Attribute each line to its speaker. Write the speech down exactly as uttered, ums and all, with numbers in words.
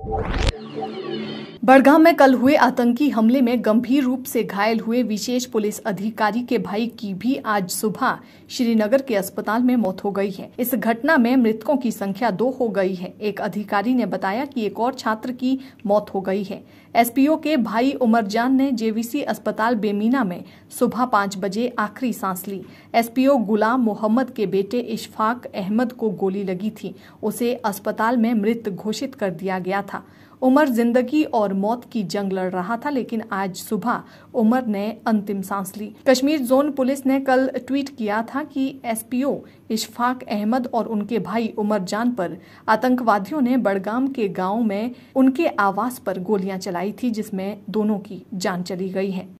Speaker 1: बड़गाम में कल हुए आतंकी हमले में गंभीर रूप से घायल हुए विशेष पुलिस अधिकारी के भाई की भी आज सुबह श्रीनगर के अस्पताल में मौत हो गई है। इस घटना में मृतकों की संख्या दो हो गई है। एक अधिकारी ने बताया कि एक और छात्र की मौत हो गई है। एसपीओ के भाई उमरजान ने जेवीसी अस्पताल बेमीना में सुबह पाँच बजे आखिरी सांस ली। एसपीओ गुलाम मोहम्मद के बेटे इशफाक अहमद को गोली लगी थी। उसे अस्पताल में मृत घोषित कर दिया गया था। उमर जिंदगी और मौत की जंग लड़ रहा था, लेकिन आज सुबह उमर ने अंतिम सांस ली। कश्मीर जोन पुलिस ने कल ट्वीट किया था कि एसपीओ इशफाक अहमद और उनके भाई उमरजान पर आतंकवादियों ने बड़गाम के गांव में उनके आवास पर गोलियां चलाई थी, जिसमें दोनों की जान चली गई है।